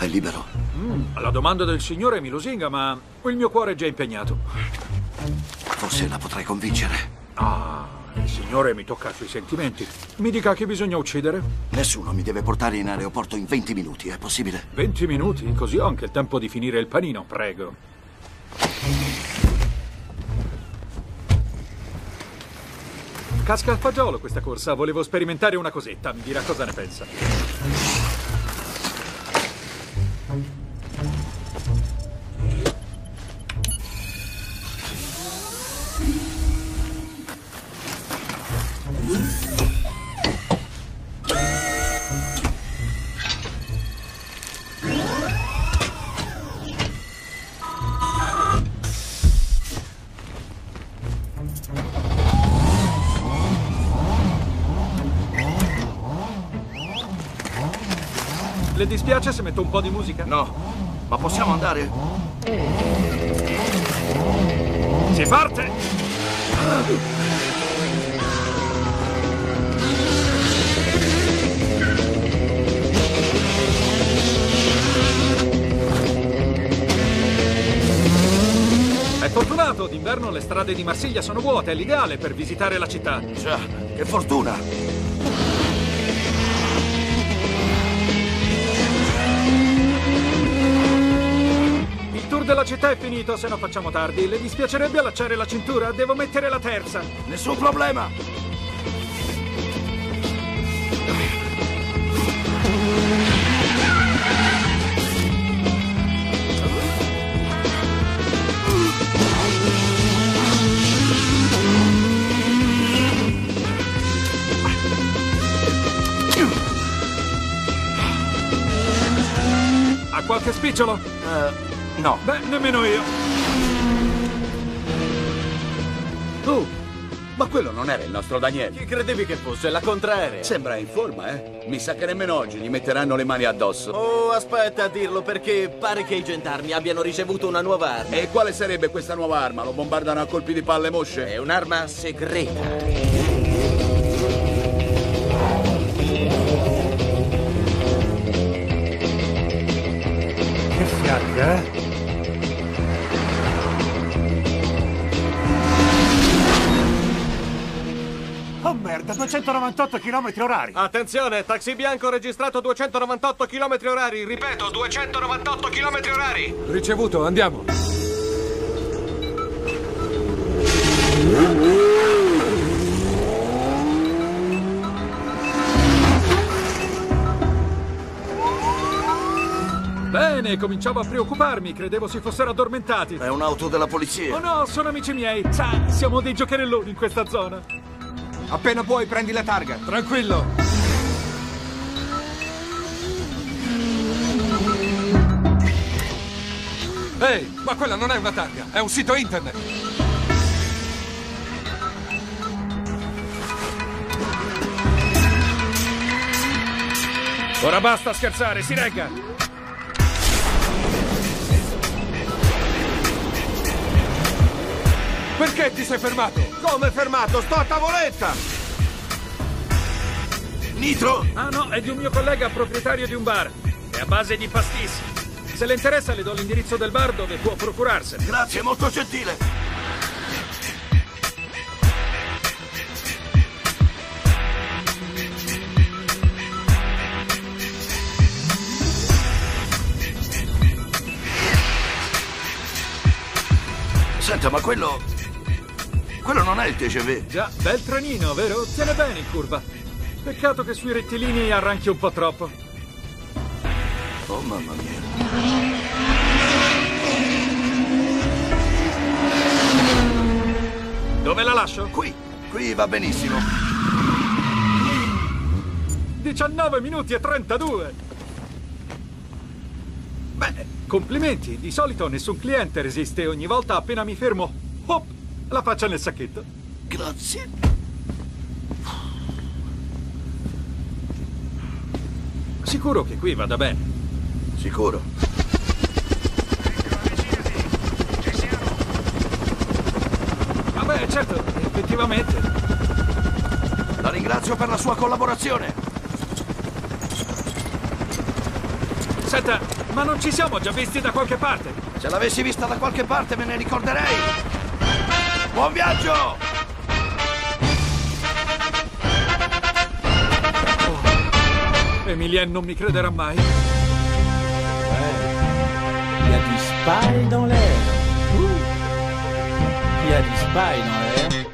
È libero? La domanda del signore mi lusinga, ma il mio cuore è già impegnato. Forse la potrei convincere. Ah, il signore mi tocca sui sentimenti. Mi dica che bisogna uccidere? Nessuno mi deve portare in aeroporto in 20 minuti, è possibile? 20 minuti? Così ho anche il tempo di finire il panino, prego. Casca al fagiolo questa corsa, volevo sperimentare una cosetta, mi dirà cosa ne pensa. Le dispiace se metto un po' di musica? No, ma possiamo andare? Si parte! È fortunato, d'inverno le strade di Marsiglia sono vuote, è l'ideale per visitare la città. Già, che fortuna! Il tour della città è finito, se no facciamo tardi. Le dispiacerebbe allacciare la cintura? Devo mettere la terza. Nessun problema! Ha qualche spicciolo? No. Beh, nemmeno io. Ma quello non era il nostro Daniele. Chi credevi che fosse? La contraerea. Sembra in forma, eh? Mi sa che nemmeno oggi gli metteranno le mani addosso. Oh, aspetta a dirlo perché pare che i gendarmi abbiano ricevuto una nuova arma. E quale sarebbe questa nuova arma? Lo bombardano a colpi di palle mosce? È un'arma segreta. Che fiacca, eh? Oh merda, 298 km/h. Attenzione, taxi bianco registrato 298 km/h. Ripeto, 298 km/h. Ricevuto, andiamo. Bene, cominciavo a preoccuparmi, credevo si fossero addormentati. È un'auto della polizia. Oh no, sono amici miei. Sai, siamo dei giocherelloni in questa zona. Appena puoi, prendi la targa. Tranquillo. Ehi, ma quella non è una targa, è un sito internet. Ora basta scherzare, si regga. Perché ti sei fermato? Come fermato? Sto a tavoletta! Nitro! Ah no, è di un mio collega proprietario di un bar. È a base di pastis. Se le interessa le do l'indirizzo del bar dove può procurarsene. Grazie, molto gentile! Senta, ma quello non è il TGV. Già, bel trenino, vero? Tiene bene in curva. Peccato che sui rettilini arranchi un po' troppo. Oh, mamma mia. Dove la lascio? Qui va benissimo. 19 minuti e 32. Beh, complimenti. Di solito nessun cliente resiste. Ogni volta appena mi fermo, hop, la faccia nel sacchetto. Grazie. Sicuro che qui vada bene. Sicuro. Vabbè, certo, effettivamente. La ringrazio per la sua collaborazione. Senta, Ma non ci siamo già visti da qualche parte? Se l'avessi vista da qualche parte me ne ricorderei. Buon viaggio! Emilien non mi crederà mai. Il y a du spy dans l'air. Il y a du spy dans l'air.